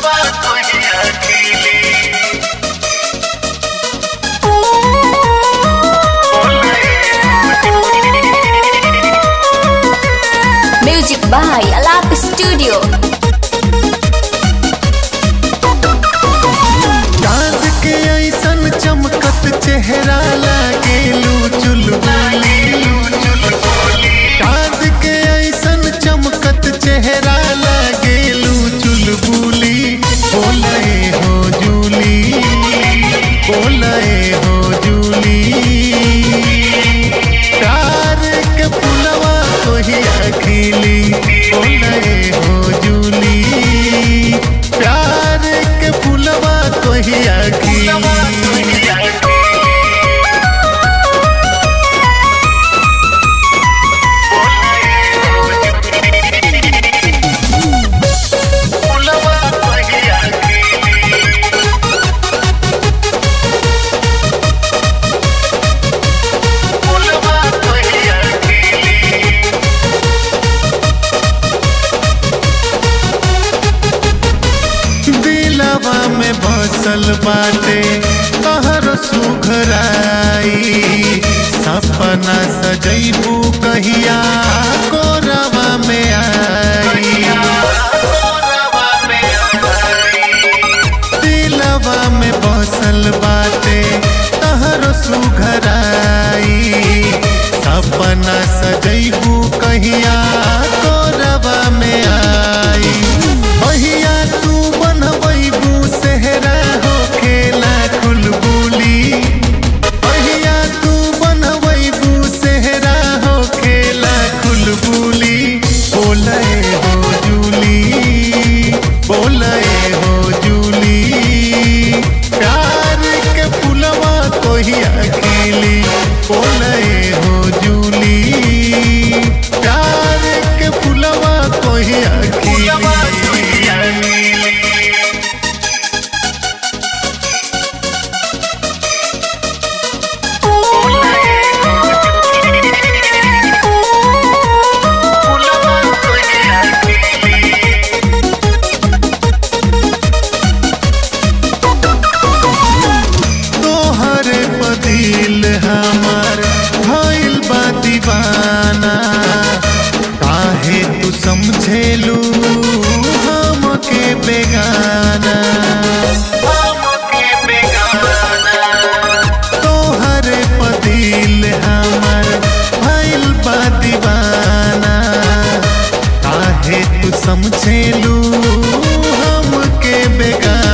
Music by Alap Studio. चांद के ऐसन चमकत चेहरा लागेलू चुलबुली। चांद के ऐसन चमकत चेहरा लागेलू चुलबुली। बोले हो जूली, बोले हो जूली। प्यार के फुलवा तोहिया खिली। बोले हो जूली, प्यार के फुलवा तोहिया खिली। दिलवा में बसल बाटे तहर सुघराई। सपना सजैबू कहिया कोरवा में आई। दिलवा में बसल बाटे तहर सुघराई। सपना सजैबू कहिया कोरवा में आई। भैया तू बनबू सेहरा हो खेला खुलबुली। भैया तू बनबू सेहरा हो खेला खुलबुली। बोले हो जूली, बोले हो जूली। प्यार के फुलवा तोहिया खिली। बोले हो जूली, प्यार के फुलवा तोहिया खिली। तोहरे बदिल हमार भइल बा दीवाना। काहे तू समझेलू हमके बेगाना। तोहरे बदिल हमार भइल बा दीवाना। काहे तू समझेलू हमके बेगाना।